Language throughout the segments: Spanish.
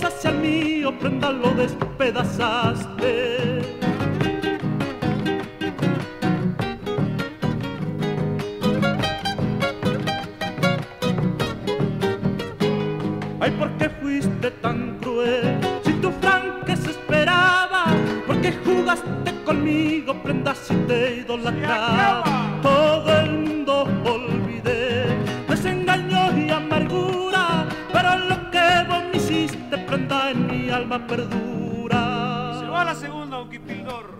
hacia el mío, prenda, lo despedazaste. Ay, ¿por qué fuiste tan cruel? Si tu franqueza esperaba, ¿por qué jugaste conmigo, prenda, si te idolatraba? Todo el mundo olvidé, desengaño y amargura, pero lo que vos me hiciste, prenda, en mi alma perdura. Se va la segunda, Don Quipildor.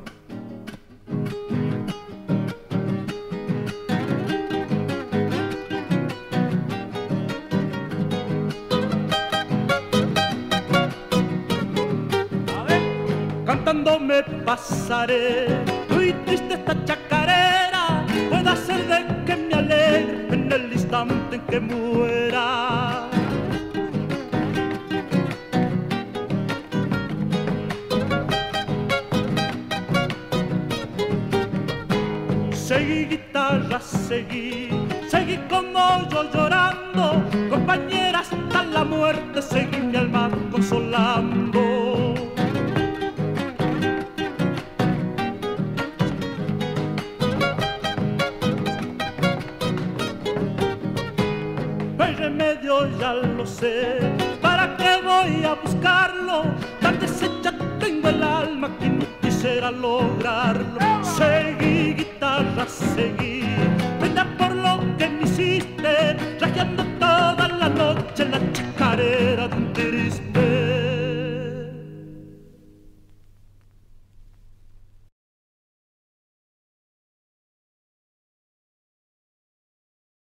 Cantando me pasaré, muy triste esta chacarera, puede ser de que me alegre en el instante en que muera. Seguí guitarra, seguí como yo llorando, compañera hasta la muerte, seguí mi alma consolando. Remedio ya lo sé, ¿para qué voy a buscarlo? Tan deshecha tengo el alma que no quisiera lograrlo. Seguí guitarra, seguí